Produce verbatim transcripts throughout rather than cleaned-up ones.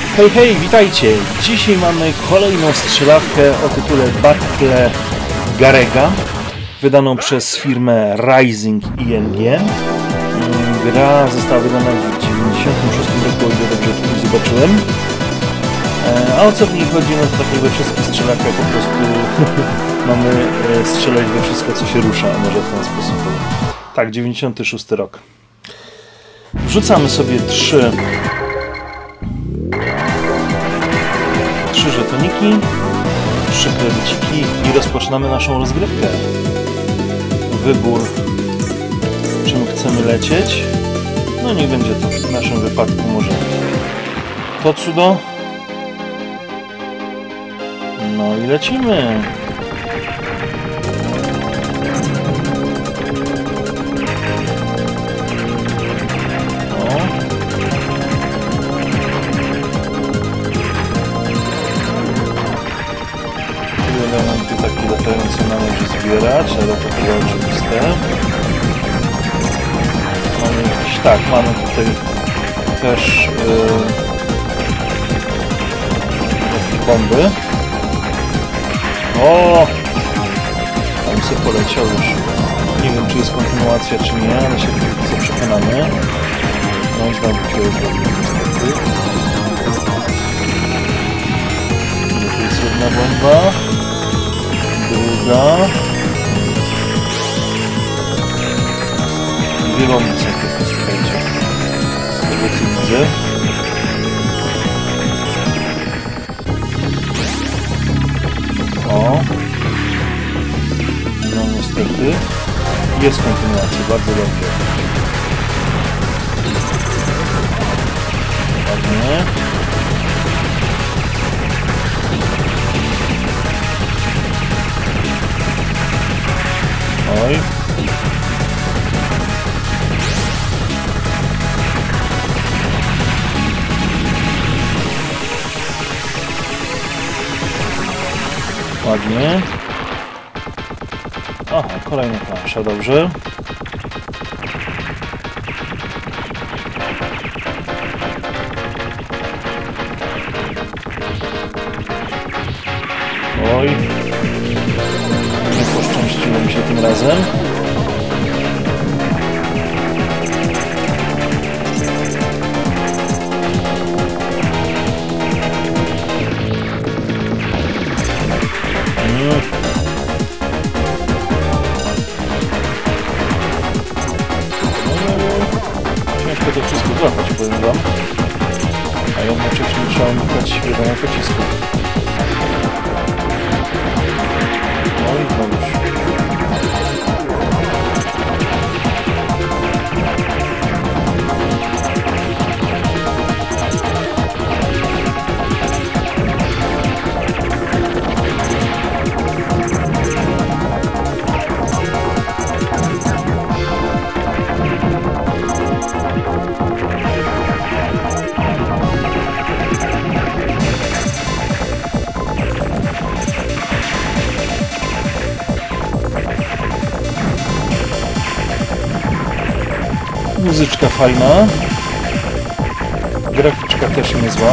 Hej, hej, witajcie! Dzisiaj mamy kolejną strzelawkę o tytule Battle Garega, wydaną przez firmę Rising I N G. Gra została wydana w dziewięćdziesiątym szóstym roku, o ile dobrze tutaj zobaczyłem. A o co w niej chodzi? No to tak jak we wszystkich strzelakach po prostu mamy strzelać we wszystko, co się rusza, a może w ten sposób. Tak, dziewięćdziesiąty szósty rok. Wrzucamy sobie trzy trzy żetoniki, trzy kredyciki i rozpoczynamy naszą rozgrywkę. Wybór, czym chcemy lecieć. No niech będzie to w naszym wypadku może to cudo. No i lecimy. Elementy takie latające należy zbierać, ale to chyba oczywiste. Mamy jakieś, tak, mamy tutaj też yy, jakieś bomby. O! Tam sobie poleciał już. Nie wiem, czy jest kontynuacja, czy nie, ale się co przekonamy. No i znowu się rozrobił niestety. Tu jest jedna bomba. Druga. Dwie bomby są tylko, słuchajcie. Z tego co widzę. O. No niestety. Jest kontynuacja, bardzo dobrze. Ładnie. Oj. Ładnie. Aha, kolejna plansza, dobrze. Oj. Nie poszczęściło mi się tym razem. Mm. Ciężko to wszystko złapać, powiem wam. A jednocześnie trzeba unikać wiadomo pocisków. No i to już. Muzyczka fajna, graficzka też niezła.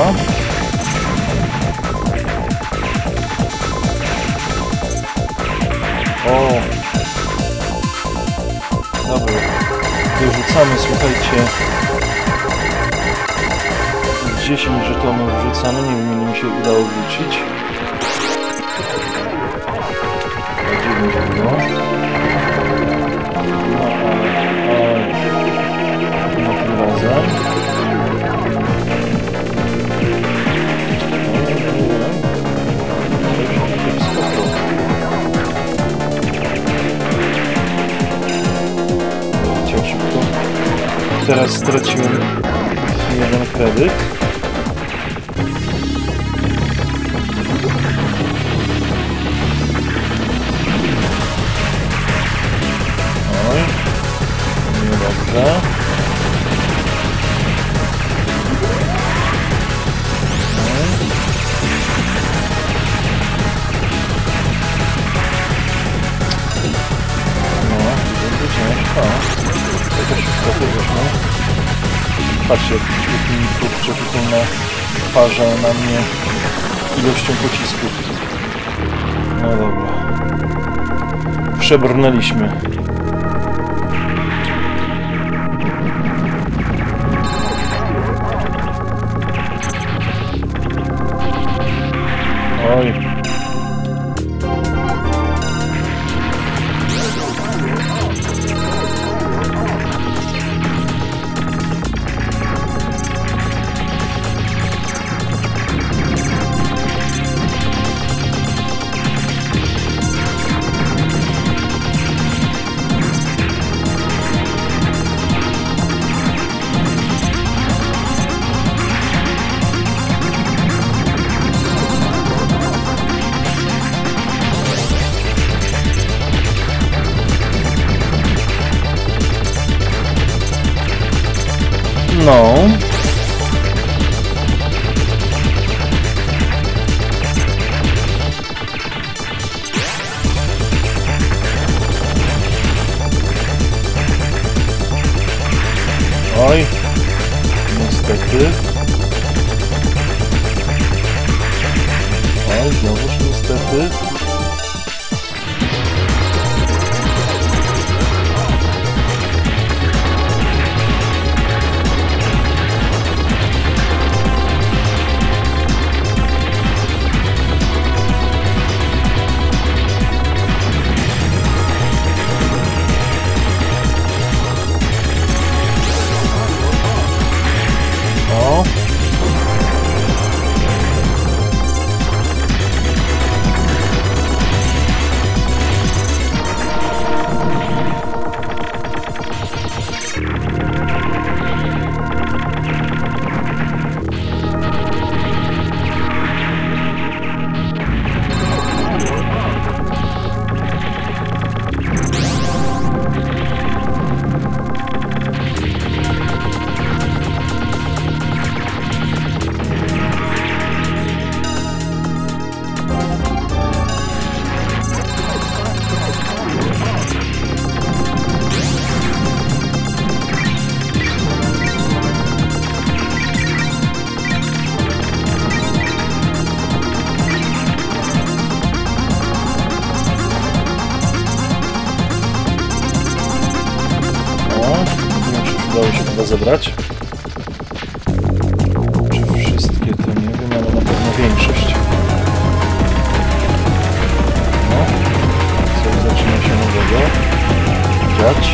O, dobra, wyrzucamy, słuchajcie, dziesięć żetonów wrzucamy, nie wiem ile mi się udało wrzucić. dziewięć było. No ale, ale tym razem. Leciał szybko. Teraz straciłem jeden kredyt. Oj, niedobrze. ciężko. Jakoś trochę wyszło. Patrzcie, jak mi kurczę tutaj na parza na mnie ilością pocisków. No dobra. Przebrnęliśmy. Oj. No. Oj. Niestety. Oj, znowuż niestety. Udało się chyba zebrać. Czy wszystkie to nie wiem, ale na pewno większość. No, coś zaczyna się nowego dziać.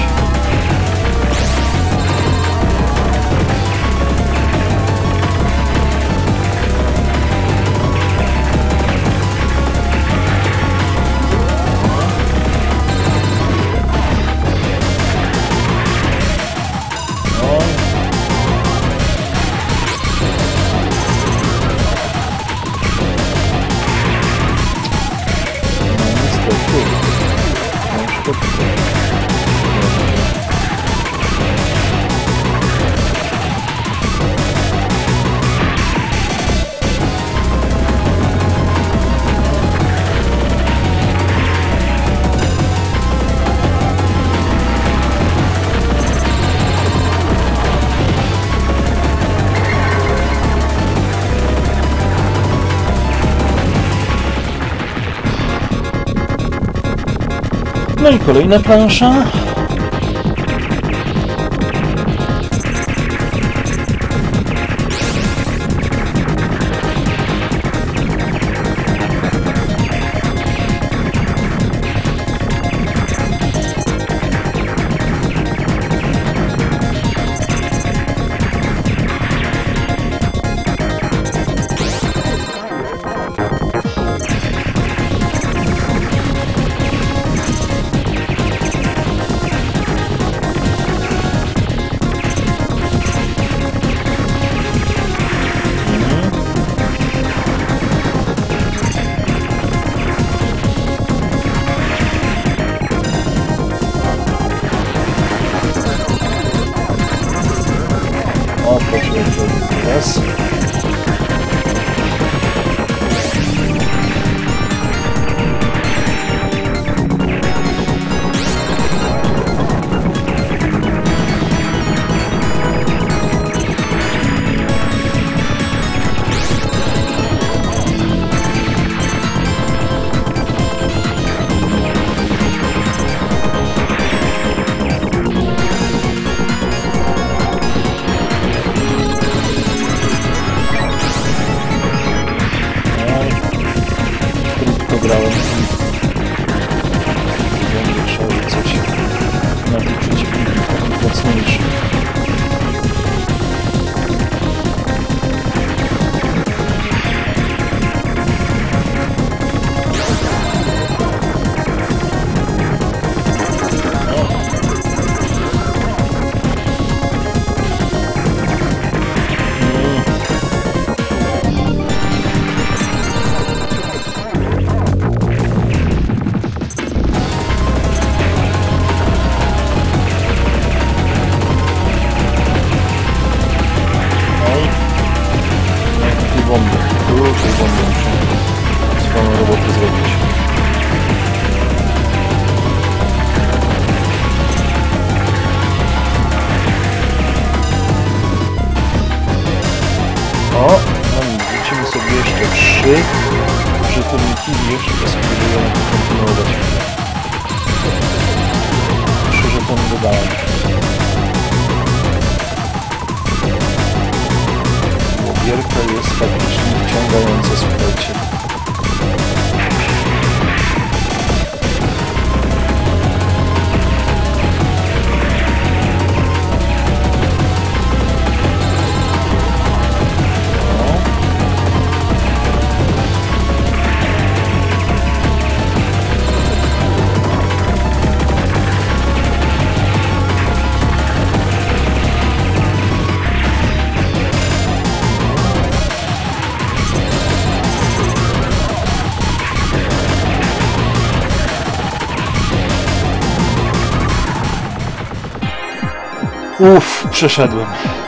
No i kolejna plansza. O, proszę, teraz. Primitive jeszcze spróbuję kontynuować. Trzy żetony dodałem. Łowierka jest faktycznie wciągająca, słuchajcie. Uff, przeszedłem.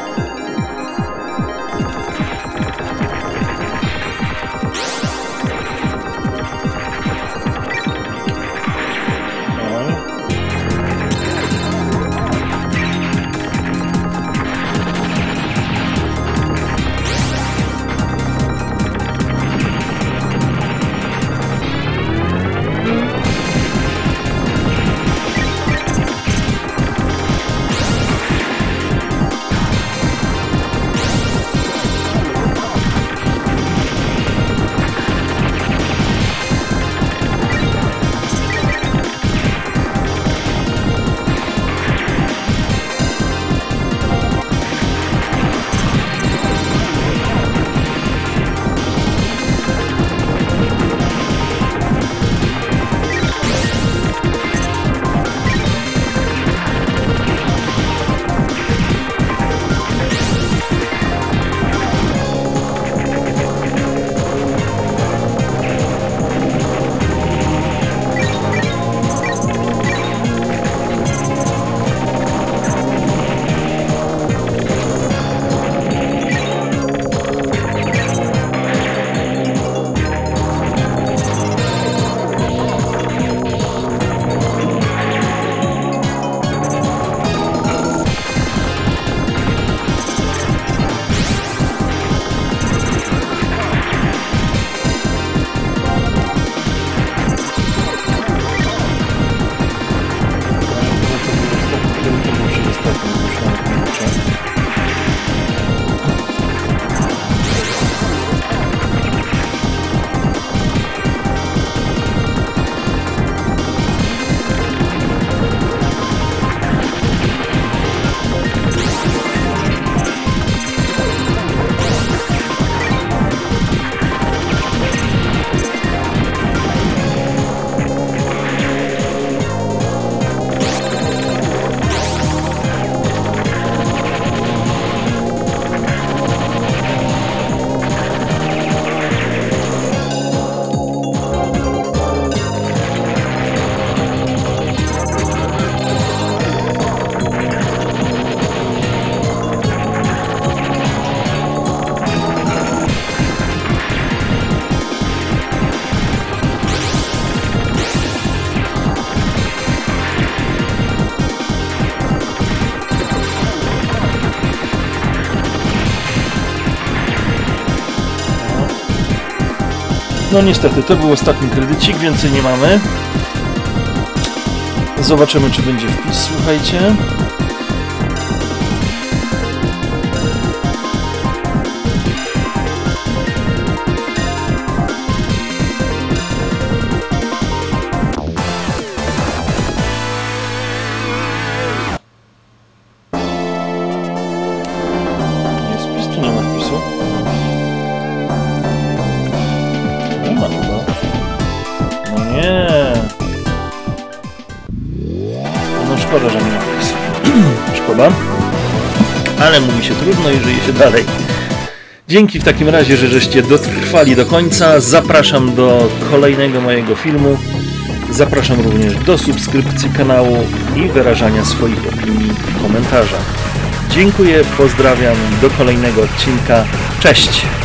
No niestety, to był ostatni kredycik, więcej nie mamy. Zobaczymy, czy będzie wpis, słuchajcie. Jest wpis, czy nie ma wpisu? Nie ma chyba. No nie. No szkoda, że nie ma wpisu. Szkoda. Ale mówi się trudno i żyje się dalej. Dzięki w takim razie, że żeście dotrwali do końca. Zapraszam do kolejnego mojego filmu. Zapraszam również do subskrypcji kanału i wyrażania swoich opinii w komentarzach. Dziękuję, pozdrawiam, do kolejnego odcinka. Cześć!